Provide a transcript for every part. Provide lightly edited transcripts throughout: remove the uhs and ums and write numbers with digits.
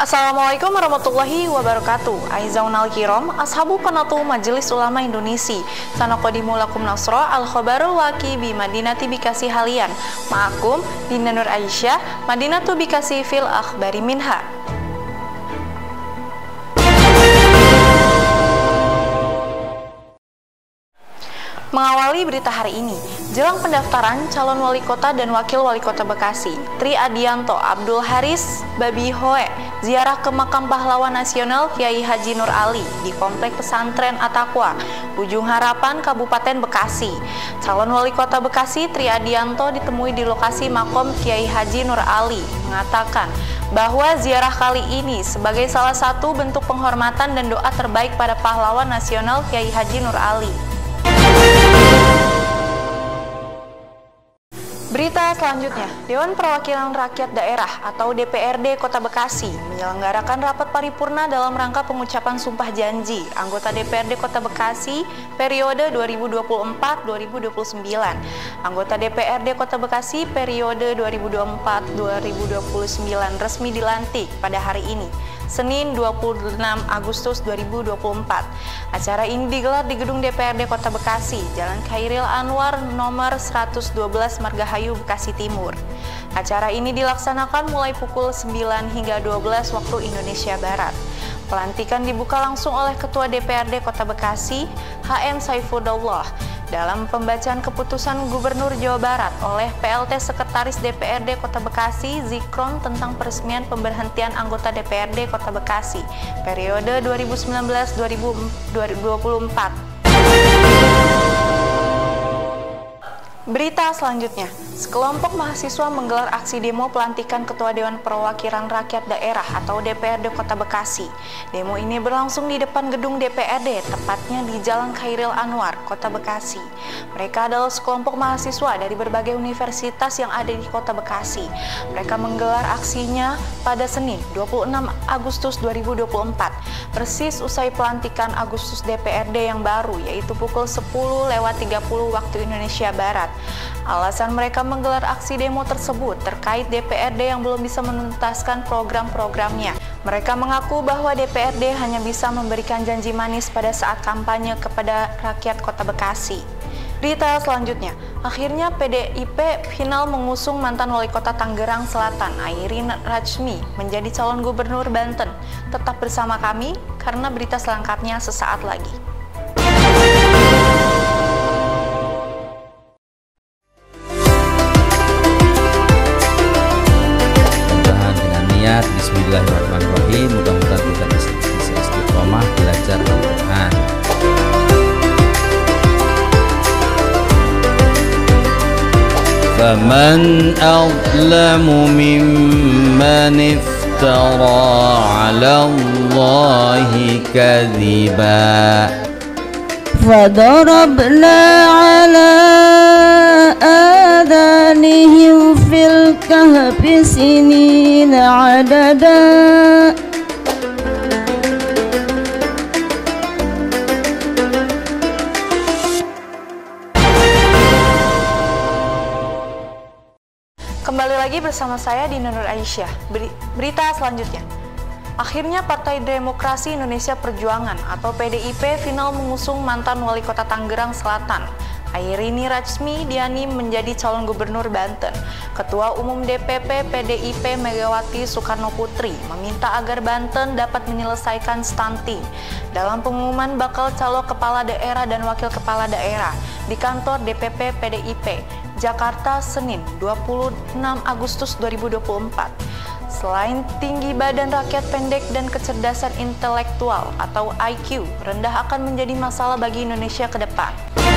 Assalamualaikum warahmatullahi wabarakatuh. Aizaunal kiram, ashabu penatu Majelis Ulama Indonesia. Sanaqadimu lakum nasra al-khabaru waqi bi Madinati bikasi halian. Ma'akum Dinda Nur Aisyah, Madinatu bikasi fil akhbari minha. Mengawali berita hari ini, jelang pendaftaran calon wali kota dan wakil wali kota Bekasi, Tri Adianto Abdul Haris Babi Hoe ziarah ke makam pahlawan nasional Kiai Haji Nur Ali di Komplek Pesantren At-Taqwa, Ujung Harapan, Kabupaten Bekasi. Calon wali kota Bekasi, Tri Adianto, ditemui di lokasi makom Kiai Haji Nur Ali, mengatakan bahwa ziarah kali ini sebagai salah satu bentuk penghormatan dan doa terbaik pada pahlawan nasional Kiai Haji Nur Ali. Berita selanjutnya, Dewan Perwakilan Rakyat Daerah atau DPRD Kota Bekasi menyelenggarakan rapat paripurna dalam rangka pengucapan sumpah janji anggota DPRD Kota Bekasi periode 2024-2029. Anggota DPRD Kota Bekasi periode 2024-2029 resmi dilantik pada hari ini, Senin 26 Agustus 2024. Acara ini digelar di Gedung DPRD Kota Bekasi, Jalan Khairil Anwar nomor 112 Margahayu, Bekasi Timur. Acara ini dilaksanakan mulai pukul 9 hingga 12 waktu Indonesia Barat. Pelantikan dibuka langsung oleh Ketua DPRD Kota Bekasi, HM Saifudullah, dalam pembacaan keputusan Gubernur Jawa Barat oleh PLT Sekretaris DPRD Kota Bekasi Zikron tentang peresmian pemberhentian anggota DPRD Kota Bekasi periode 2019-2024. Berita selanjutnya, sekelompok mahasiswa menggelar aksi demo pelantikan Ketua Dewan Perwakilan Rakyat Daerah atau DPRD Kota Bekasi. Demo ini berlangsung di depan gedung DPRD, tepatnya di Jalan Khairil Anwar, Kota Bekasi. Mereka adalah sekelompok mahasiswa dari berbagai universitas yang ada di Kota Bekasi. Mereka menggelar aksinya pada Senin 26 Agustus 2024, persis usai pelantikan Agustus DPRD yang baru, yaitu pukul 10.30 waktu Indonesia Barat. Alasan mereka menggelar aksi demo tersebut terkait DPRD yang belum bisa menuntaskan program-programnya. Mereka mengaku bahwa DPRD hanya bisa memberikan janji manis pada saat kampanye kepada rakyat Kota Bekasi. Berita selanjutnya, akhirnya PDIP final mengusung mantan wali kota Tangerang Selatan, Airin Rajmi, menjadi calon gubernur Banten. Tetap bersama kami, karena berita selengkapnya sesaat lagi. Bismillahirrahmanirrahim. Mudah-mudahan kita bisa istiqomah belajar Al-Quran. Faman azlamu mimman iftara 'ala Allahi kadhiba fadarabna 'ala آذانهم في الكهف سنين عددا Kembali lagi bersama saya Dinda Nur Aisyah. Berita selanjutnya, akhirnya Partai Demokrasi Indonesia Perjuangan atau PDIP final mengusung mantan wali kota Tangerang Selatan, Airini Rajmi Diani, menjadi calon gubernur Banten. Ketua Umum DPP PDIP Megawati Soekarno Putri meminta agar Banten dapat menyelesaikan stunting. Dalam pengumuman bakal calon kepala daerah dan wakil kepala daerah di kantor DPP PDIP Jakarta Senin 26 Agustus 2024. Selain tinggi badan rakyat pendek dan kecerdasan intelektual atau IQ rendah akan menjadi masalah bagi Indonesia ke depan.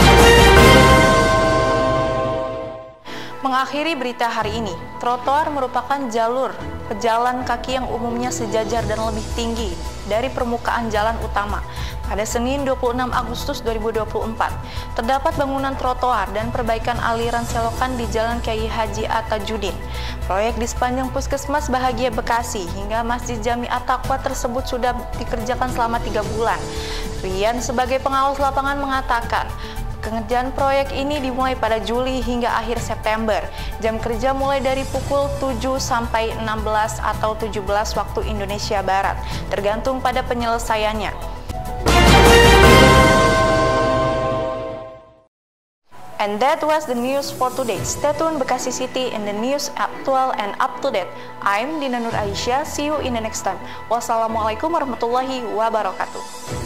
Mengakhiri berita hari ini, trotoar merupakan jalur pejalan kaki yang umumnya sejajar dan lebih tinggi dari permukaan jalan utama. Pada Senin 26 Agustus 2024, terdapat bangunan trotoar dan perbaikan aliran selokan di Jalan Kiai Haji Atajudin. Proyek di sepanjang Puskesmas Bahagia Bekasi hingga Masjid Jami At-Taqwa tersebut sudah dikerjakan selama 3 bulan. Rian sebagai pengawas lapangan mengatakan, Pengerjaan proyek ini dimulai pada Juli hingga akhir September. Jam kerja mulai dari pukul 7 sampai 16 atau 17 waktu Indonesia Barat, tergantung pada penyelesaiannya. And that was the news for today. Stay tuned Bekasi City in the news actual and up to date. I'm Dina Nur Aisyah. See you in the next time. Wassalamualaikum warahmatullahi wabarakatuh.